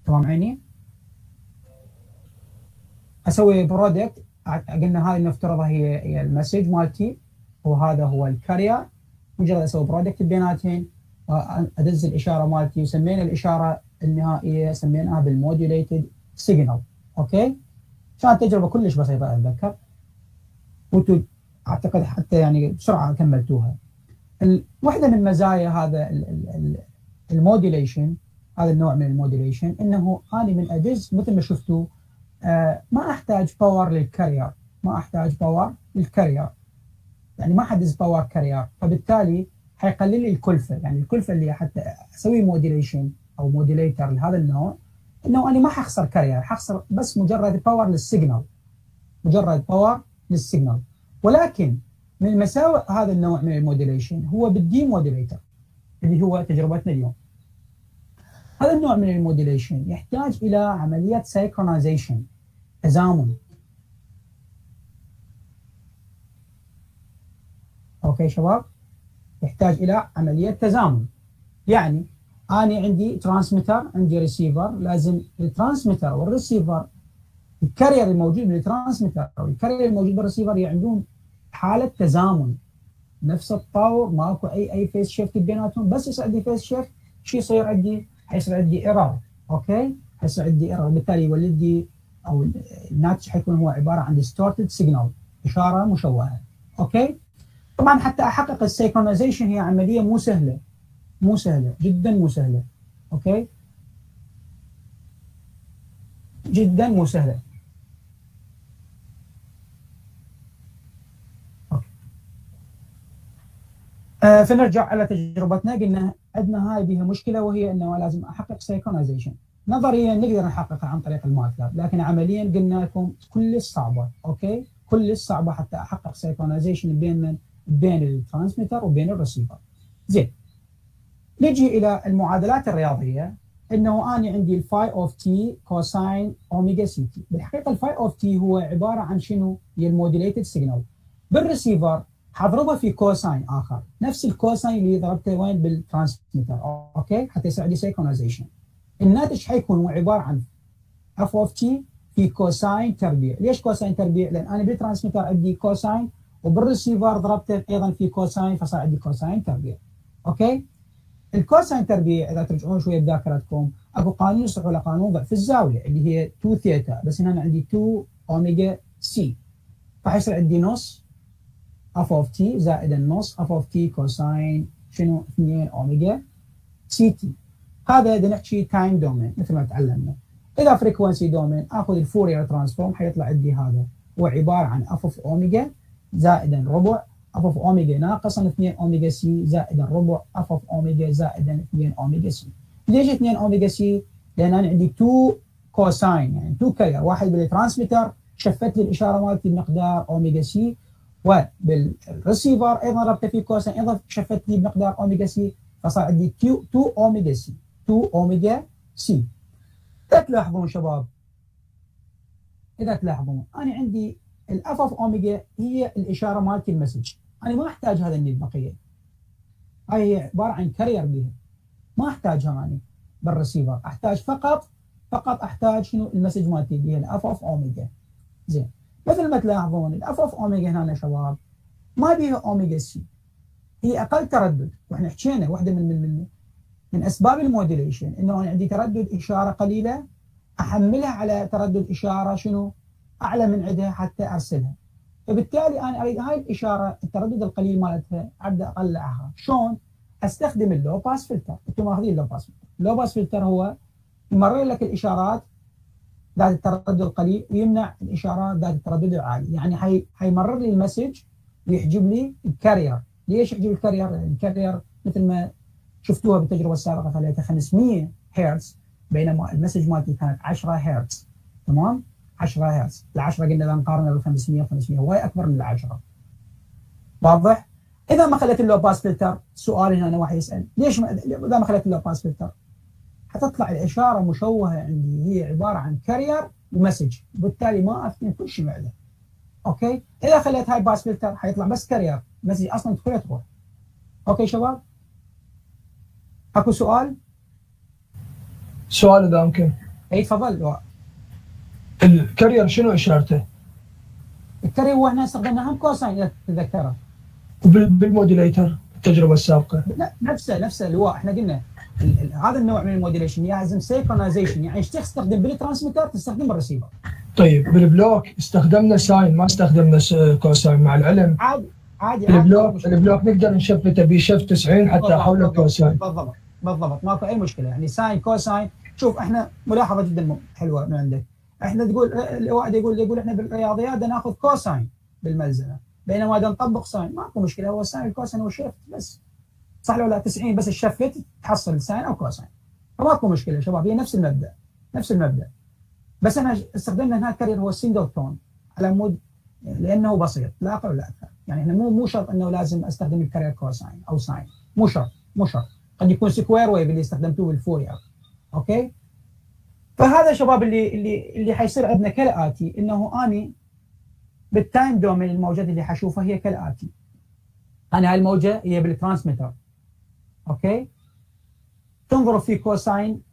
تمام عيني؟ اسوي برودكت، قلنا هذه نفترضها هي المسج مالتي، وهذا هو الكارير. مجرد اسوي برودكت بيناتهم ادز الاشاره مالتي، وسمينا الاشاره النهائيه سميناها بالموديوليتد سيجنال. اوكي؟ كانت تجربه كلش بسيطه اتذكر، وانتم اعتقد حتى يعني بسرعه كملتوها. واحده من مزايا هذا الموديوليشن، هذا النوع من الموديوليشن، انه انا من ادز مثل ما شفتوا ما احتاج باور للكارير، ما احتاج باور للكارير، يعني ما حدز باور كارير، فبالتالي حيقلل لي الكلفه. يعني الكلفه اللي حتى اسوي موديليشن او موديليتر لهذا النوع، انه انا ما حخسر كارير، حخسر بس مجرد باور للسيجنال، مجرد باور للسيجنال. ولكن من مساوئ هذا النوع من الموديليشن هو بالدي موديليتر اللي هو تجربتنا اليوم. هذا النوع من الموديليشن يحتاج الى عمليه سينكرونايزيشن، تزامن. اوكي شباب؟ يحتاج الى عمليه تزامن. يعني انا عندي ترانسميتر، عندي ريسيفر، لازم الترانسميتر والريسيفر، الكارير الموجود بالترانسميتر او الكارير الموجود بالريسيفر يعملون حاله تزامن، نفس الطور، ماكو اي فيس شيفت بيناتهم. بس يصير عندي فيس شيفت، شو يصير عندي؟ حيصير عندي ايرور. اوكي؟ حيصير عندي ايرور، بالتالي يولد لي او الناتج حيكون هو عباره عن ديستورتد سيجنال، اشاره مشوهه. اوكي؟ طبعا حتى احقق السينكرونايزيشن هي عمليه مو سهله، مو سهله، جدا مو سهله. اوكي؟ جدا مو سهله. اوكي. فنرجع على تجربتنا، قلنا عندنا هاي بها مشكله، وهي انه لازم احقق سينكرونايزيشن. نظريا نقدر نحققها عن طريق الماتلاب، لكن عمليا قلنا لكم كلش صعبه. اوكي؟ كلش صعبه حتى احقق سينكرونايزيشن بين الترانسميتر وبين الريسيفر. زين. نجي الى المعادلات الرياضيه، انه انا عندي الفاي اوف تي كوساين اوميجا سي تي. بالحقيقه الفاي اوف تي هو عباره عن شنو؟ هي الموديليتد سيجنال. بالريسيفر حضربها في كوساين اخر، نفس الكوساين اللي ضربته وين؟ بالترانسميتر. اوكي؟ حتى يصير عندي سينكرونايزيشن. الناتج حيكون هو عباره عن اف اوف تي في كوساين تربيع. ليش كوساين تربيع؟ لان انا بالترانسميتر عندي كوساين، وبالريسيفر ضربته ايضا في كوساين، فصار عندي كوساين تربيع. اوكي؟ الكوساين تربيع اذا ترجعون شويه بذاكرتكم، اكو قانون يصح له قانون ضعف الزاويه اللي هي 2 ثيتا، بس هنا عندي 2 اوميجا سي، راح يصير عندي نص اف اوف تي زائد النص اف اوف تي كوساين شنو؟ 2 اوميجا سي تي. هذا اذا نحكي تايم دومين مثل ما تعلمنا. اذا فريكونسي دومين اخذ الفورير ترانسفورم، حيطلع عندي هذا هو عباره عن اف اوف اوميجا زائدا ربع اف اوف اوميجا ناقصا 2 اوميجا سي زائدا ربع اف اوف اوميجا زائدا 2 اوميجا سي. ليش 2 اوميجا سي؟ لان انا عندي 2 كوساين، يعني 2 كارير، واحد بالترانسميتر شفت لي الاشاره مالتي بمقدار اوميجا سي، وبالريسيفر ايضا ربطه في كوساين ايضا شفت لي بمقدار اوميجا سي، فصار عندي 2 اوميجا سي، 2 اوميجا سي. اذا تلاحظون شباب، اذا تلاحظون انا عندي الاف اوف اوميجا هي الاشاره مالتي المسج، انا ما احتاج هذا البقيه، هاي هي عباره عن كارير بها، ما احتاجها انا بالريسيفر، احتاج فقط احتاج شنو؟ المسج مالتي اللي هي الاف اوف اوميجا. زين، مثل ما تلاحظون الاف اوف اوميجا هنا شباب ما بيها اوميجا سي، هي اقل تردد، واحنا حكينا واحده من اسباب الموديليشن انه انا عندي تردد اشاره قليله احملها على تردد اشاره شنو؟ اعلى من عندها حتى ارسلها. فبالتالي انا اريد هاي الاشاره التردد القليل مالتها ابدا اطلعها. شلون؟ استخدم اللو باس فلتر. انتم ماخذين اللو باس فلتر. اللو باس فلتر هو يمرر لك الاشارات ذات التردد القليل ويمنع الاشارات ذات التردد العالي، يعني حيمرر لي المسج ويحجب لي الكارير. ليش يحجب الكارير؟ لان الكارير مثل ما شفتوها بالتجربه السابقه خليتها 500 هرتز، بينما المسج مالتي كانت 10 هرتز. تمام؟ 10 هرتز، ال10 قلنا اذا نقارنها بال 500 هواي اكبر من ال10. واضح؟ اذا ما خليت اللو باس فلتر، سؤال هنا واحد يسال ليش اذا ما خليت اللو باس فلتر؟ حتطلع الاشاره مشوهه عندي، هي عباره عن كارير ومسج، وبالتالي ما افتهم كل شيء معه. اوكي؟ اذا خليت هاي باس فلتر حيطلع بس كارير، مسج اصلا تدخل تروح. اوكي شباب؟ اكو سؤال؟ سؤال اذا ممكن. اي تفضل. الكارير شنو اشارته؟ الكارير هو احنا استخدمنا هم كوساين اذا تتذكره. وبالموديليتر التجربه السابقه؟ لا نفسه اللي هو احنا قلنا هذا النوع من الموديليشن يلزم سينكرونايزيشن، يعني ايش تستخدم بالترانسميتر تستخدم بالريسيفر. طيب بالبلوك استخدمنا ساين ما استخدمنا كوساين مع العلم. عادي البلوك نقدر نشفته بشفت 90 حتى حول الكوساين. بالضبط ماكو اي مشكله، يعني ساين كوساين. شوف احنا ملاحظه جدا حلوه من عندك، احنا تقول الواحد يقول احنا بالرياضيات ناخذ كوساين بالملزمه، بينما اذا نطبق ساين ماكو مشكله، هو الساين الكوساين هو شيفت بس، صح ولا لا؟ 90 بس الشفت تحصل ساين او كوساين، فماكو مشكله شباب، هي نفس المبدا. بس احنا استخدمنا هنا الكارير هو السنجل تون على مود، لانه بسيط لا اقل ولا اكثر، يعني احنا مو شرط انه لازم استخدم الكارير كوساين او ساين، مو شرط، قد يكون سكوير ويف اللي استخدمتوه بالفورير. اوكي، فهذا شباب اللي حيصير عندنا كالاتي، انه اني بالتايم دومين الموجات اللي حشوفها هي كالاتي. انا هاي الموجه هي بالترانسميتر، اوكي، تنظر في كوساين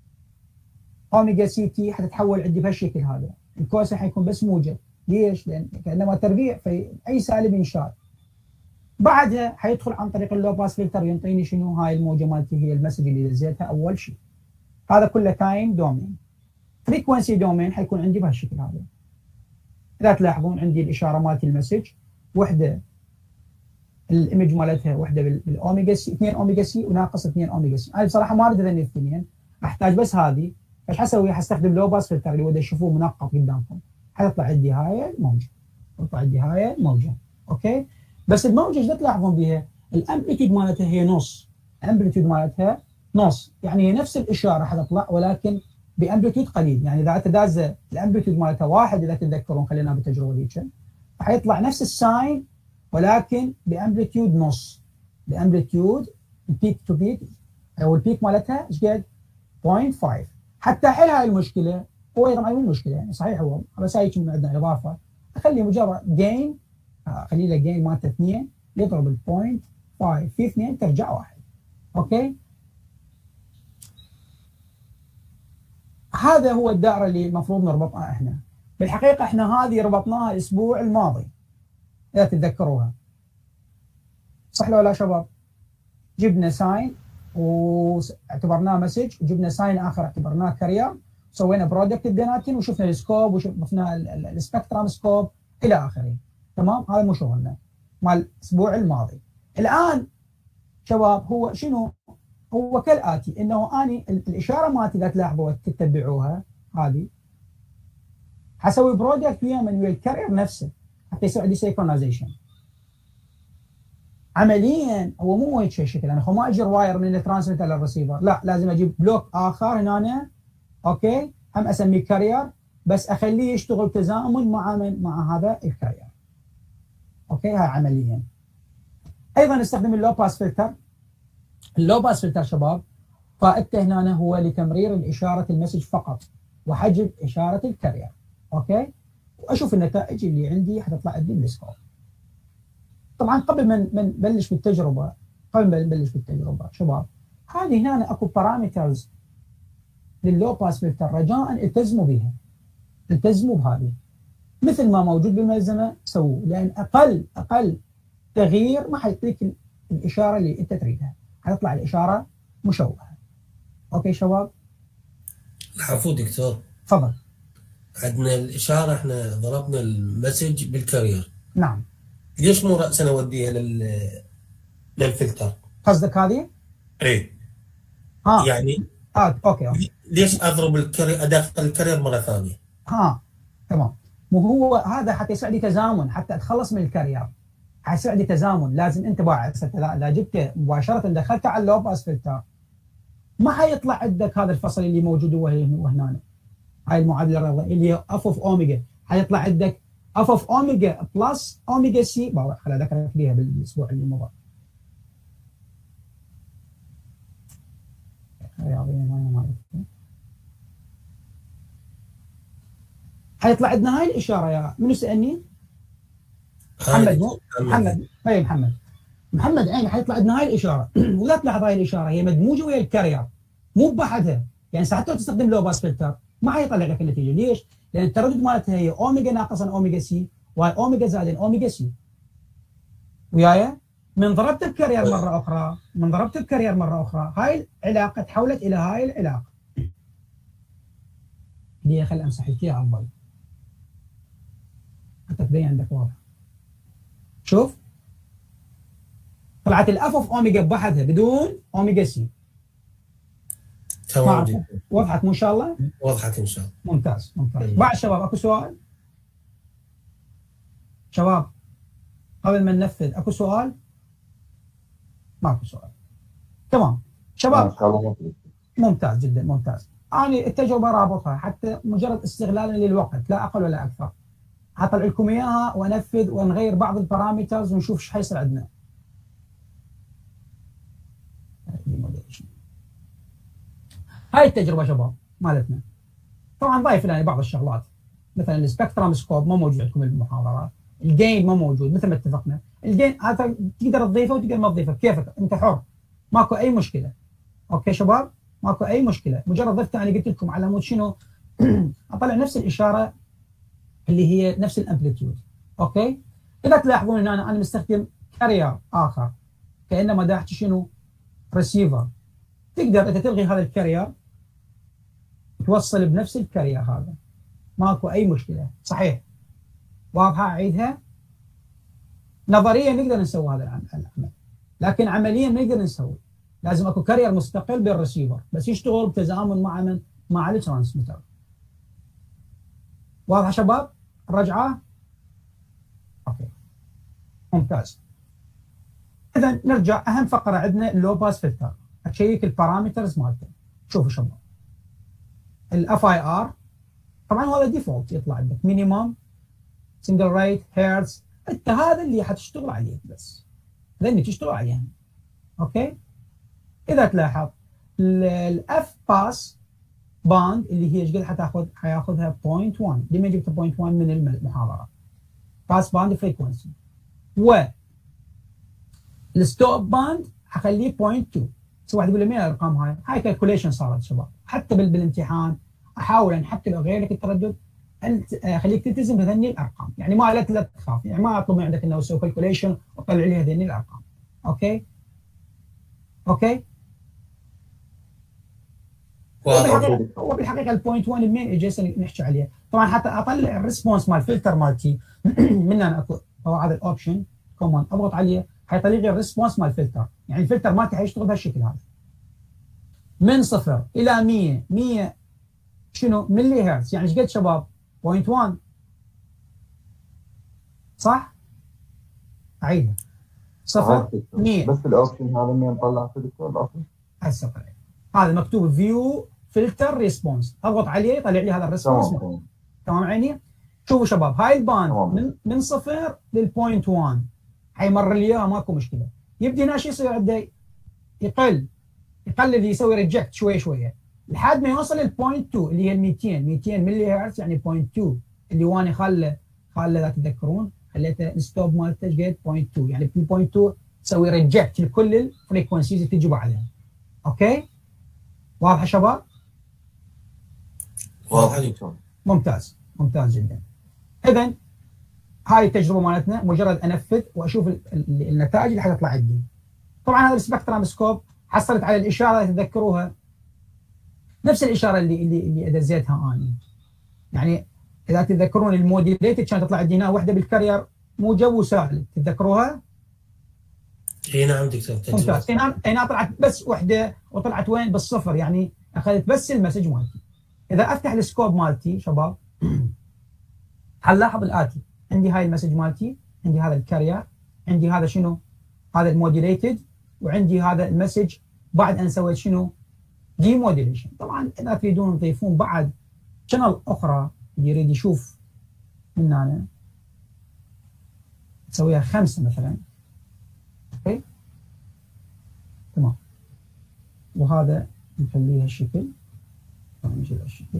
اوميجا سي تي حتتحول عندي بهالشكل هذا، الكوساين حيكون بس موجب. ليش؟ لان كانما تربيع في اي سالب ينشال. بعدها حيدخل عن طريق اللو باس فلتر ينطيني شنو؟ هاي الموجه مالتي هي المسج اللي دزيتها اول شيء. هذا كله تايم دومين. فريكونسي دومين حيكون عندي بهالشكل هذا. اذا تلاحظون عندي الاشاره مالتي المسج، وحده الايمج مالتها وحده بالاوميجا سي، 2 اوميجا سي وناقص 2 اوميجا سي. انا بصراحه ما اريد هذني الاثنين، احتاج بس هذه. ايش حسوي؟ حستخدم لو باس فلتر اللي هو تشوفوه منقط قدامكم، حيطلع عندي هاي الموجه، تطلع عندي هاي الموجه. اوكي، بس الموجه ايش تلاحظون بها؟ الامبليتيود مالتها هي نص، الامبليتيود مالتها نص، يعني هي نفس الاشاره حتطلع ولكن بامبليتيود قليل. يعني اذا تداز الامبليتيود مالتها واحد، اذا تتذكرون خلينا بالتجربه ذيك، حيطلع نفس الساين ولكن بامبليتيود نص، بامبليتيود البيك تو بيك او البيك مالتها ايش قد؟ 0.5. حتى احل هاي المشكله، هو طبعا مو مشكله يعني صحيح، هو بس هاي من عندنا اضافه، اخلي مجرد جين، خلي له جين مالته 2 يضرب ال 0.5 في 2 ترجع 1. اوكي، هذا هو الدائره اللي المفروض نربطها احنا. بالحقيقه احنا هذه ربطناها الاسبوع الماضي اذا تتذكروها، صح ولا لا شباب؟ جبنا ساين واعتبرناه مسج، وجبنا ساين اخر اعتبرناه كارير، سوينا برودكت بيناتهم وشفنا السكوب وشفنا السبكترام سكوب الى اخره. تمام، هذا مو شغلنا مال الاسبوع الماضي. الان شباب هو شنو؟ هو كالاتي، انه اني الاشاره مالتي اذا تلاحظوا تتبعوها هذه، حسوي برودكت ويا من ويا الكارير نفسه حتى يصير عندي سينكرونايزيشن. عمليا هو مو هيك شكل، انا ما اجر واير من الترانسميتر للريسيفر، لا لازم اجيب بلوك اخر هنا، اوكي، هم اسميه كارير، بس اخليه يشتغل تزامن مع هذا الكارير. اوكي، هاي عمليا. ايضا نستخدم اللو باس فلتر. اللو باس فلتر شباب فائدته هنا هو لتمرير الاشاره المسج فقط وحجب اشاره الكارير. اوكي، واشوف النتائج اللي عندي حتطلع عندي بالسكوب. طبعا قبل ما نبلش بالتجربه، شباب، هذه هنا اكو بارامترز لللو باس فلتر، رجاء التزموا بها، التزموا بهذه مثل ما موجود بالملزمه سووه، لان اقل تغيير ما حيعطيك الاشاره اللي انت تريدها، حتطلع الاشاره مشوهه. اوكي شباب؟ العفو دكتور، تفضل. عندنا الاشاره احنا ضربنا المسج بالكارير، نعم، ليش مو راسا اوديها للفلتر؟ قصدك هذه؟ اي يعني اوكي ليش اضرب الكارير، ادخل الكارير مره ثانيه؟ تمام. مو هو هذا حتى يصير عندي تزامن، حتى اتخلص من الكارير حيصير عندي تزامن، لازم انت اذا جبته مباشره دخلته على اللو باس فلتر ما حيطلع عندك هذا الفصل اللي موجود وهنا، هاي المعادله الرياضيه اللي هي اف اوف اوميجا، حيطلع عندك اف اوف اوميجا بلس اوميجا سي. خليني اذكرك بيها بالاسبوع اللي مضى. حيطلع عندنا هاي الاشاره. يا منو سالني؟ محمد عيني. حيطلع عندنا هاي الاشاره ولا تلاحظ هاي الاشاره هي مدموجه ويا الكارير مو بحدها، يعني حتى تستخدم لو باس فلتر ما حيطلع لك النتيجه. ليش؟ لان التردد مالتها هي اوميجا ناقصا اوميجا سي واي اوميجا زائد اوميجا سي. وياي؟ من ضربت بكارير مره اخرى هاي العلاقه تحولت الى هاي العلاقه. دي خل امسح لك اياها افضل حتى تبين عندك واضح. شوف طلعت الاف اوف اوميجا بوحدها بدون اوميجا سي. تمام جدا. وضحت مو ان شاء الله؟ وضحت ان شاء الله. ممتاز. بعد شباب اكو سؤال؟ شباب قبل ما ننفذ اكو سؤال؟ ماكو سؤال. تمام شباب. ممتاز جدا ممتاز. أنا التجربة رابطها حتى مجرد استغلالا للوقت لا أقل ولا أكثر. أطلع لكم إياها وأنفذ ونغير بعض البارامترز ونشوف ايش حيصير عندنا. هاي التجربة شباب مالتنا. طبعا ضايف لنا بعض الشغلات مثلا السبكترم سكوب ما موجود عندكم بالمحاضرات، الجين ما موجود مثل ما اتفقنا، الجين هذا تقدر تضيفه وتقدر ما تضيفه كيفك أنت حر. ماكو أي مشكلة. أوكي شباب؟ ماكو اي مشكله، مجرد ضفت انا قلت لكم على مود شنو اطلع نفس الاشاره اللي هي نفس الامبليتيود. اوكي؟ اذا تلاحظون ان انا مستخدم كارير اخر كانما دا احكي شنو؟ ريسيفر. تقدر انت تلغي هذا الكارير توصل بنفس الكارير هذا. ماكو اي مشكله، صحيح؟ واضحه اعيدها؟ نظريا نقدر نسوي هذا العمل، لكن عمليا ما نقدر نسوي. لازم اكو كارير مستقل بالريسيفر بس يشتغل بتزامن مع من؟ مع الترانسميتر. واضح شباب؟ الرجعه؟ اوكي ممتاز. اذا نرجع اهم فقره عندنا اللو باس فلتر. اشيك البارامترز مالته. شوفوا شباب الاف اي ار طبعا هذا ديفولت يطلع عندك مينيمم سنجل ريت هيرتز. انت هذا اللي حتشتغل عليه بس لاني تشتغل عليه. اوكي؟ اذا تلاحظ الاف باس باند اللي هي ايش قد حتاخذ؟ حياخذها 0.1. لما جبت 0.1 من المحاضره؟ باس باند فريكونسي. و الستوب باند حخليه 0.2. بس واحد يقول لي مين الارقام هاي؟ هاي كالكوليشن صارت شباب، حتى بالامتحان احاول ان حتى لو غير لك التردد انت خليك تلتزم بهذني الارقام، يعني ما لا تخاف، يعني ما اطلب من عندك انه اسوي كالكوليشن وطلع لي هذني الارقام. اوكي؟ اوكي؟ وبالحقيقه البوينت 1 المين اجي نحكي عليه. طبعا حتى اطلع الريسبونس مال الفلتر مالتي من انا اكو هذا الاوبشن كوماند اضغط عليه حيطلع لي الريسبونس مال الفلتر، يعني الفلتر مالتي حيشتغل بهالشكل هذا. من 0 الى 100 شنو؟ ملي هرتز، يعني ايش قد شباب؟ 0.1 صح؟ اعيدها 0 100 بس الاوبشن هذا من نطلع في الاوبشن هسه طلع هذا مكتوب فيو فلتر ريسبونس، اضغط عليه يطلع لي هذا الريسبونس. تمام عيني؟ شوفوا شباب هاي الباند من 0 للبوينت 1 حيمر لي اياها ماكو مشكله. يبدي هنا شو يصير عنده؟ يقلل يسوي ريجكت شويه شويه لحد ما يوصل للبوينت 2 اللي هي 200 ملي هرتز، يعني بوينت 2 اللي وانا خاله اذا تتذكرون خليته الستوب مالته قد بوينت 2، يعني في بوينت 2 تسوي ريجكت لكل الفريكونسيز اللي تجي بعدها. اوكي؟ واضحه شباب؟ واضحه. ممتاز ممتاز جدا. اذا هاي التجربه مالتنا مجرد انفذ واشوف النتائج اللي حتطلع عندي. طبعا هذا السبكترم سكوب حصلت على الاشاره اللي تتذكروها نفس الاشاره اللي ادزيتها اني. يعني اذا تتذكرون الموديليتد كانت تطلع عندي هنا واحده بالكارير موجب وسالب، تتذكروها؟ اي نعم دكتور. ممتاز. هنا طلعت بس وحده وطلعت وين؟ بالصفر، يعني اخذت بس المسج مالتي. اذا افتح السكوب مالتي شباب حنلاحظ الاتي، عندي هاي المسج مالتي، عندي هذا الكارير، عندي هذا شنو؟ هذا الموديليتد، وعندي هذا المسج بعد ان سويت شنو؟ دي موديليشن. طبعا اذا تريدون تضيفون بعد شانل اخرى اللي يريد يشوف من هنا تسويها 5 مثلا. اوكي؟ تمام. وهذا نخليه هالشكل. نجيب هالشكل.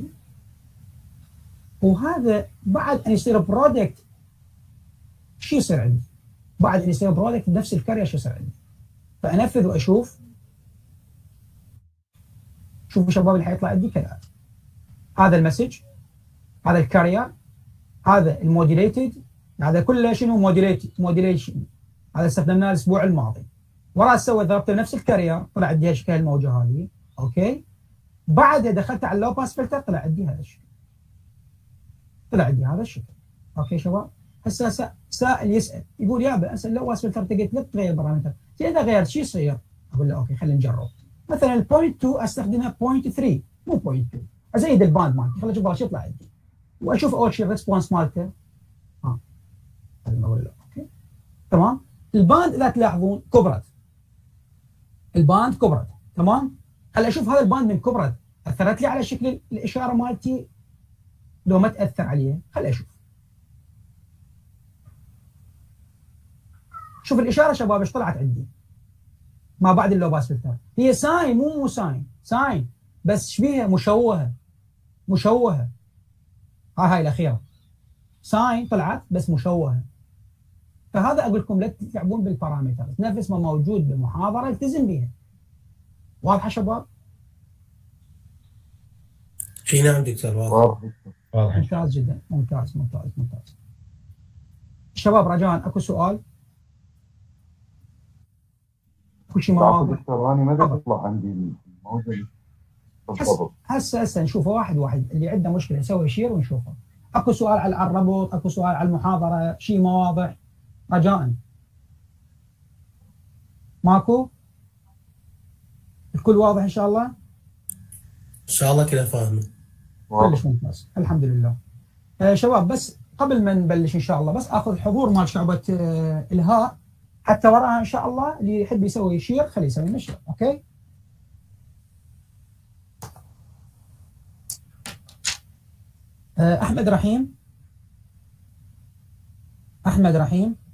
وهذا بعد ان يصير برودكت شو يصير عندي؟ بعد ان يصير برودكت بنفس الكارير شو يصير عندي؟ فانفذ واشوف. شوفوا شباب اللي حيطلع عندي كالاتي. هذا المسج، هذا الكارير، هذا الموديليتد، هذا كله شنو موديليشن. هذا استخدمناه الاسبوع الماضي. وراه سوى ضربت نفس الكارير طلع عندي اشكال الموجه هذه، اوكي. بعدها دخلت على اللو باس فلتر طلع عندي هذا الشكل. طلع عندي هذا الشكل. اوكي شباب؟ هسه سائل يسال يقول يابا اسال اللو باس فلتر قلت لا تغير البارامتر، اذا غيرت شو يصير؟ اقول له اوكي خلينا نجرب. مثلا البوينت 2 استخدمها بوينت 3 مو بوينت 2، ازيد الباند مالتي خليني اشوف ايش يطلع عندي. واشوف اول شيء الريسبونس مالته. خلينا اقول له اوكي تمام. الباند اذا تلاحظون كبرت. الباند كبرت، تمام؟ خليني اشوف هذا الباند من كبرت اثرت لي على شكل الاشاره مالتي لو ما تاثر عليه. خليني اشوف. شوف الاشاره شباب ايش طلعت عندي ما بعد اللو باس فلتر. هي ساين مو ساين، ساين بس شبيهه مشوهه. هاي الاخيره ساين طلعت بس مشوهه. فهذا اقول لكم لا تلعبون بالبارامتر، نفس ما موجود بالمحاضره التزم بها. واضحه شباب؟ اي نعم دكتور واضح. واضح. ممتاز جدا، ممتاز. شباب رجاء اكو سؤال؟ اكو شيء ما واضح؟ دكتور انا ما تطلع عندي الموجه بالضبط. هسه نشوفه واحد اللي عنده مشكله يسوي شير ونشوفه. اكو سؤال على الربط، اكو سؤال على المحاضره، شيء ما واضح؟ رجاء. ماكو؟ الكل واضح ان شاء الله؟ ان شاء الله كذا فاهمه. كلش ممتاز الحمد لله. شباب بس قبل ما نبلش ان شاء الله بس اخذ حضور مال شعبة الهاء حتى وراها ان شاء الله اللي يحب يسوي شير خليه يسوي لنا شير. اوكي؟ احمد رحيم.